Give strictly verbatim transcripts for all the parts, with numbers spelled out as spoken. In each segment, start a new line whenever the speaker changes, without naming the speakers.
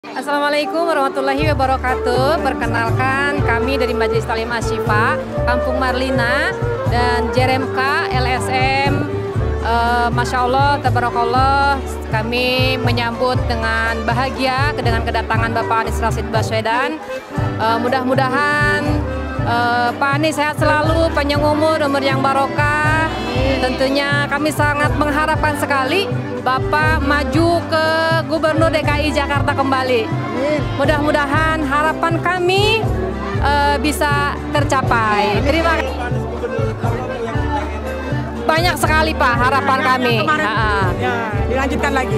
Assalamualaikum warahmatullahi wabarakatuh. Perkenalkan, kami dari Majelis Taklim Asy-Syifa Kampung Marlina dan J R M K L S M. uh, Masya Allah, tabarakallah, kami menyambut dengan bahagia dengan kedatangan Bapak Anies Rashid Baswedan. uh, Mudah-mudahan uh, Pak Anies sehat selalu, panjang umur, umur yang barokah. Tentunya kami sangat mengharapkan sekali Bapak maju ke Gubernur D K I Jakarta kembali. Mudah-mudahan harapan kami uh, bisa tercapai. Terima kasih. Banyak sekali Pak harapan kami.
Ya, dilanjutkan lagi.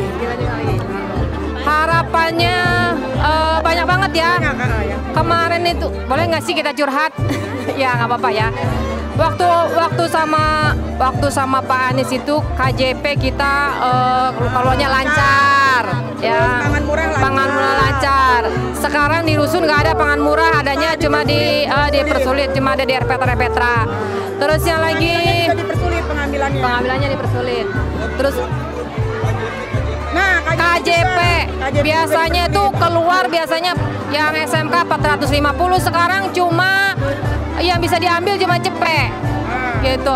Harapannya uh, banyak banget ya. Kemarin itu boleh nggak sih kita curhat? Ya nggak apa-apa ya. Waktu waktu sama waktu sama Pak Anies itu K J P kita uh, keluarnya lancar, ya.
Pangan murah lancar.
Pangan murah lancar. Sekarang di rusun nggak ada pangan murah, adanya cuma di uh, dipersulit, cuma ada di R P T R P T R A. Terus yang lagi
dipersulit pengambilannya.
Pengambilannya dipersulit. Terus
nah,
K J P biasanya tuh keluar biasanya yang S M K empat ratus lima puluh, sekarang cuma yang bisa diambil cuma cepet gitu.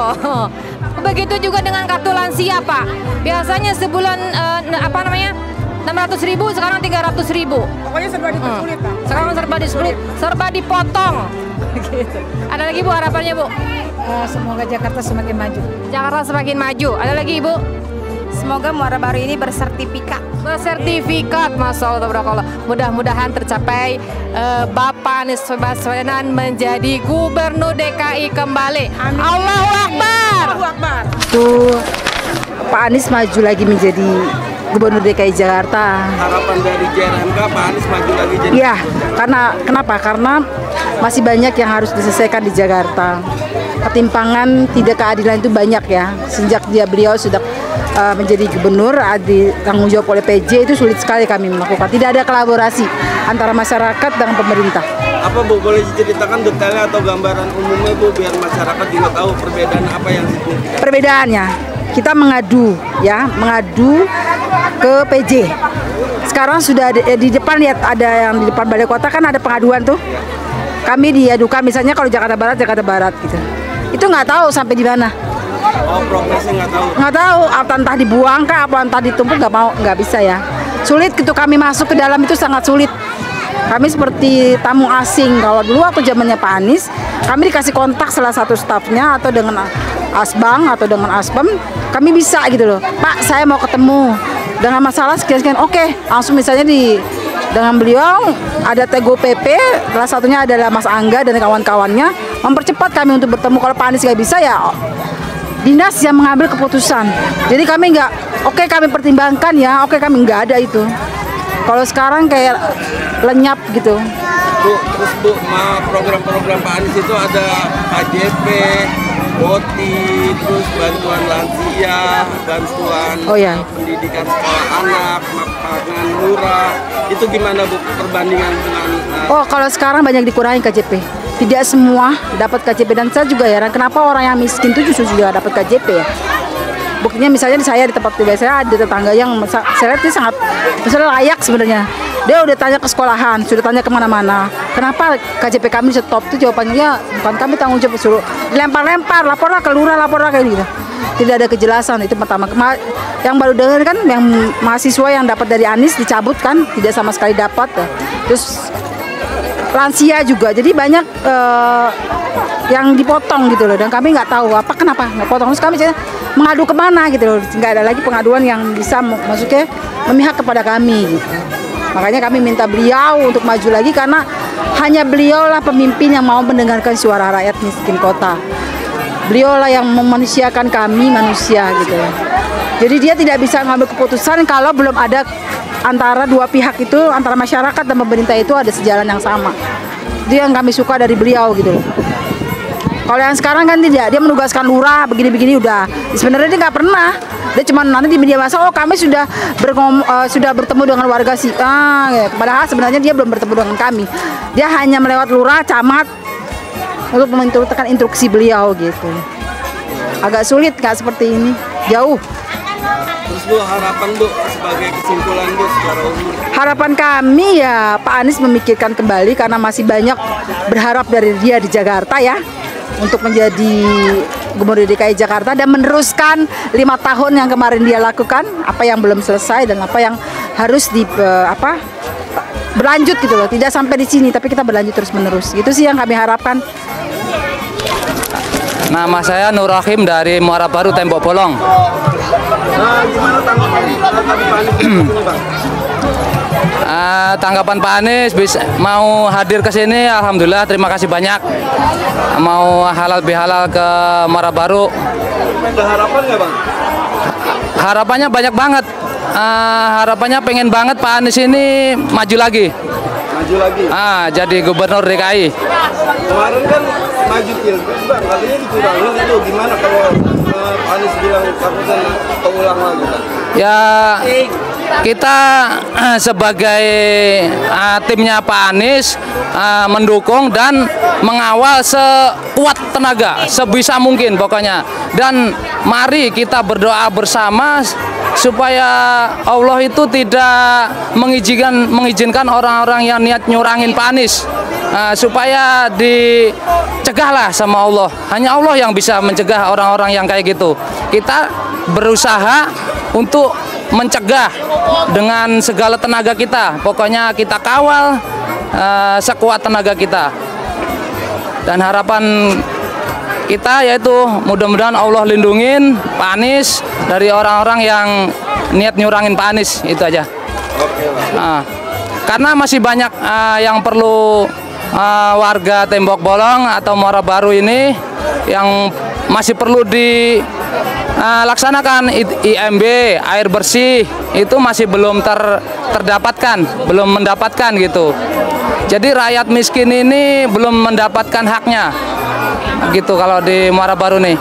Begitu juga dengan kartu lansia Pak. Biasanya sebulan uh, apa namanya enam ratus ribu, sekarang tiga ratus ribu.
Pokoknya serba dipersulit Pak.
Sekarang serba dipersulit, serba dipotong. Gitu. Ada lagi Bu harapannya Bu?
Uh, semoga Jakarta semakin maju.
Jakarta semakin maju. Ada lagi Ibu?
Semoga Muara Baru ini bersertifikat.
Bersertifikat, Masya Allah, tabarakallah. Mudah-mudahan tercapai uh, Bapak Anies Baswedan menjadi Gubernur D K I kembali. Amin. Allahu Akbar.
Allahu Akbar.
Itu Pak Anies maju lagi menjadi Gubernur D K I Jakarta.
Harapan dari J R M K Pak Anies maju lagi jadi.
Iya, karena kenapa? Karena masih banyak yang harus diselesaikan di Jakarta. Ketimpangan, tidak keadilan itu banyak ya. Sejak dia beliau sudah uh, menjadi gubernur, di tanggung jawab oleh P J, itu sulit sekali kami melakukan. Tidak ada kolaborasi antara masyarakat dengan pemerintah.
Apa Bu boleh diceritakan detailnya atau gambaran umumnya Bu biar masyarakat juga tahu perbedaan apa yang signifikan?
Perbedaannya, kita mengadu ya, mengadu ke P J. Sekarang sudah di, di depan, lihat ada yang di depan balai kota kan ada pengaduan tuh. Kami diadukan misalnya kalau Jakarta Barat, Jakarta Barat gitu. Itu nggak tahu sampai di mana.
Oh, progresnya nggak tahu.
Nggak tahu, apa entah dibuang kah, apa entah ditumpuk, nggak mau, nggak bisa ya. Sulit gitu kami masuk ke dalam, itu sangat sulit. Kami seperti tamu asing. Kalau dulu waktu zamannya Pak Anies, kami dikasih kontak salah satu stafnya atau dengan Asbang atau dengan Aspem, kami bisa gitu loh. Pak, saya mau ketemu dengan masalah sekian-sekian. Oke, langsung misalnya di dengan beliau ada Teguh P P, salah satunya adalah Mas Angga dan kawan-kawannya mempercepat kami untuk bertemu. Kalau Pak Anies nggak bisa ya dinas yang mengambil keputusan. Jadi kami nggak, oke kami pertimbangkan ya, oke kami nggak ada itu. Kalau sekarang kayak lenyap gitu.
Bu, terus Bu, program-program Pak Anies itu ada K J P, Boti, terus bantuan lansia, bantuan
Oh, ya.
pendidikan sekolah anak, makanan murah. Itu gimana Bu perbandingan dengan uh,
Oh, kalau sekarang banyak dikurangi K J P. Tidak semua dapat K J P, dan saya juga heran kenapa orang yang miskin itu justru juga dapat K J P ya. Buktinya misalnya saya di tempat tinggal saya ada tetangga yang saya lihat ini sangat misalnya layak sebenarnya. Dia udah tanya ke sekolahan, sudah tanya kemana-mana. Kenapa K J P kami stop? Itu jawabannya ya bukan kami tanggung jawab, suruh dilempar-lempar, laporlah ke lurah, laporlah kayak gitu. Tidak ada kejelasan, itu pertama. Yang baru dengar kan yang mahasiswa yang dapat dari Anies dicabut kan, tidak sama sekali dapat. Ya. Terus lansia juga, jadi banyak uh, yang dipotong gitu loh, dan kami nggak tahu apa kenapa nggak potong. Terus kami mengadu kemana gitu loh, nggak ada lagi pengaduan yang bisa maksudnya memihak kepada kami gitu. Makanya kami minta beliau untuk maju lagi, karena hanya beliaulah pemimpin yang mau mendengarkan suara rakyat miskin kota. Beliaulah yang memanusiakan kami manusia gitu loh. Jadi dia tidak bisa mengambil keputusan kalau belum ada antara dua pihak itu, antara masyarakat dan pemerintah itu ada sejalan yang sama. Itu yang kami suka dari beliau gitu loh. Kalau yang sekarang kan tidak, dia menugaskan lurah begini-begini udah. Sebenarnya dia nggak pernah. Dia cuma nanti di media massa, oh kami sudah berkom, uh, sudah bertemu dengan warga si ah, ya. Padahal sebenarnya dia belum bertemu dengan kami. Dia hanya melewat lurah, camat untuk menentukan instruksi beliau gitu. Agak sulit nggak seperti ini, jauh.
Terus Bu, harapan Bu sebagai kesimpulan Bu secara umum.
Harapan kami ya Pak Anies memikirkan kembali karena masih banyak berharap dari dia di Jakarta ya untuk menjadi Gubernur D K I Jakarta dan meneruskan lima tahun yang kemarin dia lakukan, apa yang belum selesai dan apa yang harus di uh, apa berlanjut gitu loh, tidak sampai di sini tapi kita berlanjut terus menerus. Itu sih yang kami harapkan.
Nama saya Nur Rahim dari Muara Baru Tembok Bolong.
Nah, gimana tanggapan tanggapan Pak Anies ini, Bang?
Uh, tanggapan Pak Anies bisa mau hadir ke sini, alhamdulillah terima kasih banyak. Mau halal bihalal ke Muara Baru.
Ada harapan nggak Bang?
Harapannya banyak banget. Uh, harapannya pengen banget Pak Anies ini maju lagi.
Maju lagi.
Ah, jadi Gubernur D K I.
Kemarin kan maju pilpres Bang, katanya dicurangin itu gimana kalau uh, Pak Anies bilang takutnya keulang lagi Bang?
Ya kita sebagai uh, timnya Pak Anies uh, mendukung dan mengawal sekuat tenaga sebisa mungkin pokoknya, dan mari kita berdoa bersama supaya Allah itu tidak mengizinkan mengizinkan orang-orang yang niat nyurangin Pak Anies, uh, supaya dicegahlah sama Allah. Hanya Allah yang bisa mencegah orang-orang yang kayak gitu. Kita berusaha untuk mencegah dengan segala tenaga kita. Pokoknya kita kawal uh, sekuat tenaga kita. Dan harapan kita yaitu mudah-mudahan Allah lindungin Pak Anies dari orang-orang yang niat nyurangin Pak Anies, itu aja. Nah, karena masih banyak uh, yang perlu uh, warga Tembok Bolong atau Muara Baru ini yang masih perlu di Uh, laksanakan I M B, air bersih itu masih belum ter, terdapatkan, belum mendapatkan gitu. Jadi rakyat miskin ini belum mendapatkan haknya, gitu kalau di Muara Baru nih.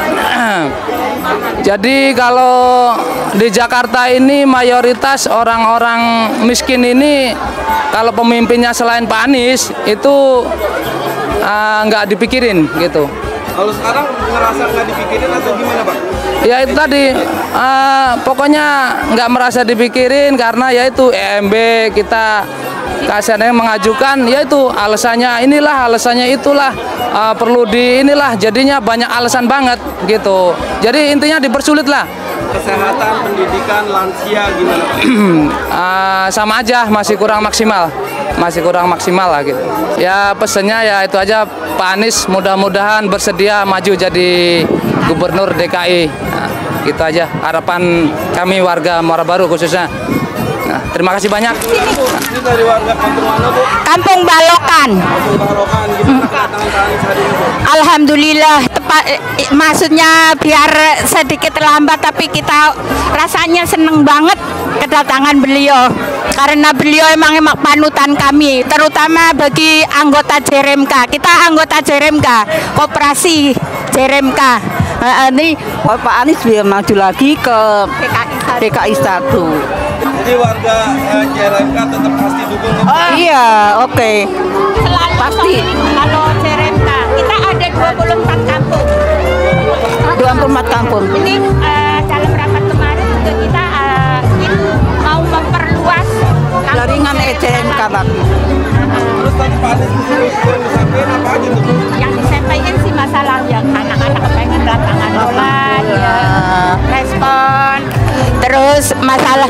Jadi kalau di Jakarta ini mayoritas orang-orang miskin ini kalau pemimpinnya selain Pak Anies itu nggak uh, dipikirin gitu.
Kalau sekarang ngerasa nggak dipikirin atau gimana Pak?
Ya itu tadi, uh, pokoknya nggak merasa dipikirin karena yaitu E M B kita kasarnya mengajukan, yaitu alasannya inilah, alasannya itulah, uh, perlu di inilah, jadinya banyak alasan banget gitu. Jadi intinya dipersulit lah.
Kesehatan, pendidikan, lansia gimana Pak?
uh, sama aja, masih kurang maksimal, masih kurang maksimal lah gitu. Ya pesannya ya itu aja, Pak Anies mudah-mudahan bersedia maju jadi Gubernur D K I. Nah, gitu aja harapan kami warga Muara Baru khususnya. Nah, terima kasih banyak.
Ini dari warga kampung mana Bu?
Kampung Balokan.
Kampung Balokan. Gimana kedatangan Pak Anies hari ini Bu?
Alhamdulillah, tepat, eh, maksudnya biar sedikit lambat tapi kita rasanya seneng banget kedatangan beliau karena beliau emang emang panutan kami, terutama bagi anggota J R M K. Kita anggota J R M K, Koperasi J R M K.
Nah, ini Pak Anies biar maju lagi ke D K I satu.
Jadi warga eh, J R M K tetap pasti dukung.
Oh, iya, oke. Okay.
Selalu
Pasti.
Kalau J R M K kita ada dua puluh empat kampung.
dua puluh empat kampung.
Ini uh, dalam rapat kemarin juga kita uh, mau memperluas
Jaringan E J R M K lagi.
Terus tadi Pak Anies disuruh disampaikan apa aja tuh?
Yang disampaikan sih masalah yang anak-anak pengen lapangan bola, ya, respon. Terus masalah,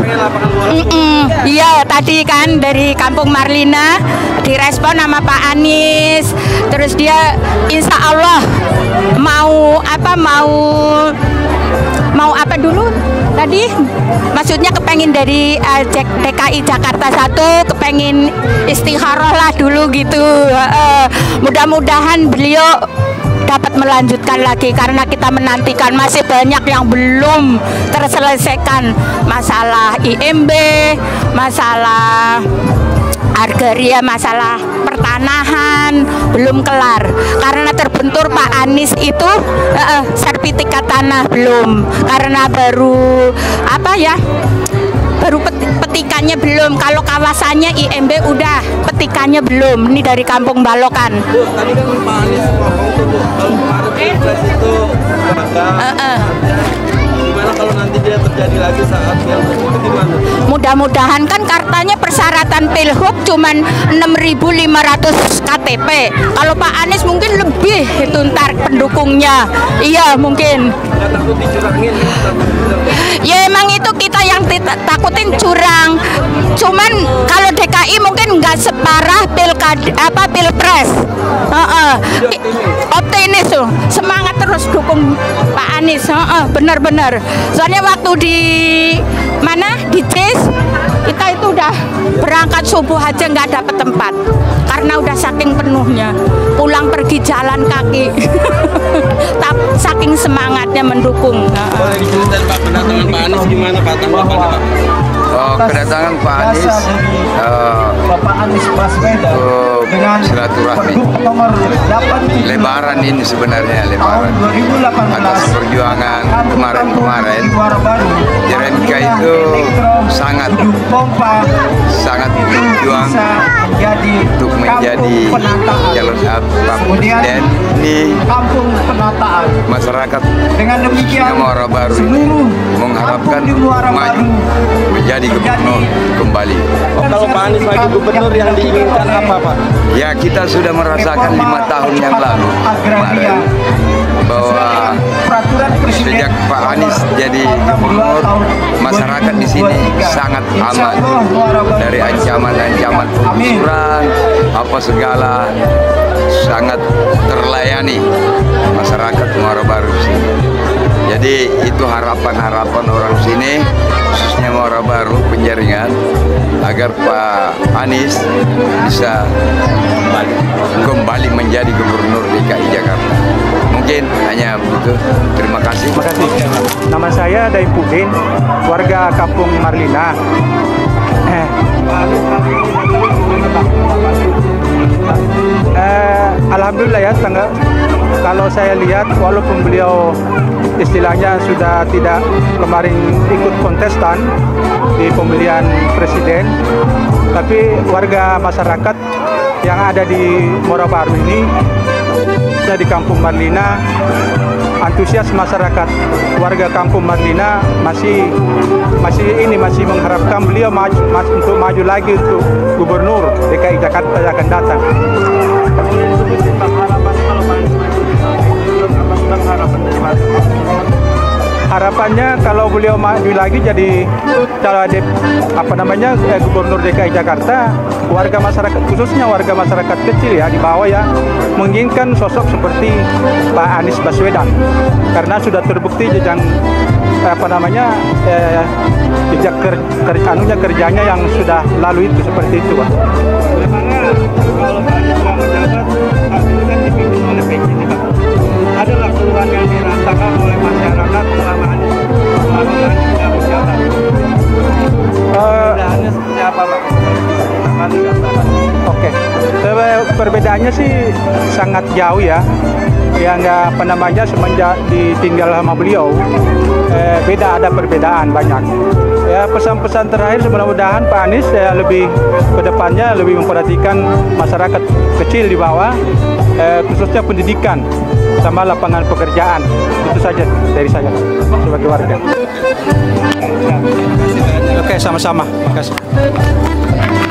iya tadi kan dari Kampung Marlina direspon sama Pak Anies. Terus dia insya Allah mau apa mau mau apa dulu tadi? Maksudnya kepengin dari uh, D K I Jakarta satu, kepengin istikharah lah dulu gitu. Uh, mudah-mudahan beliau dapat melanjutkan lagi karena kita menantikan masih banyak yang belum terselesaikan, masalah I M B, masalah agraria, masalah pertanahan belum kelar karena terbentur Pak Anies itu uh, sertifikat tanah belum karena baru apa ya baru petikannya belum. Kalau kawasannya I M B udah, petikannya belum. Ini dari Kampung Balokan.
Bu, tadi kan Pak Anies ngomong tuh Bu, kalau kemarin pilpres itu ada
uh -uh.
gimana Gimana kalau nanti dia terjadi lagi saat pilgub itu gimana?
Mudah-mudahan kan kartanya persyaratan pilgub cuman enam ribu lima ratus K T P. Kalau Pak Anies mungkin lebih itu ntar pendukungnya. Iya mungkin.
Nggak takut dicurangin?
Ya emang itu kita yang takutin curang. Cuman kalau D K I mungkin nggak separah pilkada apa pilpres. Uh-uh. Optimis tuh, semangat terus dukung Pak Anies. Uh-uh. Bener-bener. Soalnya waktu di mana di Cis kita itu udah berangkat subuh aja nggak dapat tempat karena udah saking penuhnya. Pulang pergi jalan kaki. Tapi saking semangatnya mendukung.
Boleh diceritain Pak kedatangan Pak Anies gimana Pak tanggapannya Pak?
Oh, kedatangan Pak Anies uh,
Bapak Anies Baswedan
uh,
dengan
silaturahmi
nomor delapan
lebaran ini sebenarnya lebaran atas perjuangan kemarin-kemarin. Jeremka itu sangat sangat berjuang untuk menjadi calon Pak Presiden di masyarakat Muara Baru ini mengharapkan maju menjadi gubernur kembali.
Oh, kalau Pak Anies lagi gubernur yang diinginkan apa Pak?
Ya kita sudah merasakan lima tahun yang lalu kemarin bahwa sejak Pak Anies jadi gubernur masyarakat di sini sangat aman dari ancaman-ancaman penggusuran apa segala, sangat terlayani masyarakat Muara Baru sini. Jadi itu harapan-harapan orang sini, khususnya Muara Baru Penjaringan, agar Pak Anies bisa kembali menjadi gubernur D K I Jakarta. Mungkin hanya begitu. Terima kasih.
Terima kasih. Nama saya Daipudin, warga Kampung Marlina. Eh, eh, Alhamdulillah ya, tangga, kalau saya lihat walaupun beliau istilahnya sudah tidak kemarin ikut kontestan di pemilihan presiden, tapi warga masyarakat yang ada di Muara Baru ini, di Kampung Marlina, antusias masyarakat warga Kampung Marlina masih masih ini masih mengharapkan beliau maju, maju untuk maju lagi untuk gubernur D K I Jakarta yang akan datang. Harapannya kalau beliau maju lagi jadi calon apa namanya eh, gubernur D K I Jakarta, warga masyarakat khususnya warga masyarakat kecil ya di bawah ya menginginkan sosok seperti Pak Anies Baswedan karena sudah terbukti jejak apa namanya eh, jejak ker, ker, anunya kerjanya yang sudah lalu itu seperti itu Pak. Bagaimana kalau Pak Anies sudah menjabat itu kan dipimpin oleh P J Pak. Adalah keluhan yang dirasakan oleh masyarakat selama Anies selama Anies sudah menjabat. Perbedaannya seperti apa Pak? Oke, okay. Perbedaannya sih sangat jauh ya. Ya nggak apa namanya semenjak ditinggal sama beliau, eh, beda ada perbedaan banyak. Ya pesan-pesan terakhir mudah-mudahan Pak Anies ya, lebih kedepannya lebih memperhatikan masyarakat kecil di bawah, eh, khususnya pendidikan sama lapangan pekerjaan. Itu saja dari saya sebagai warga. Oke, sama-sama. Terima kasih.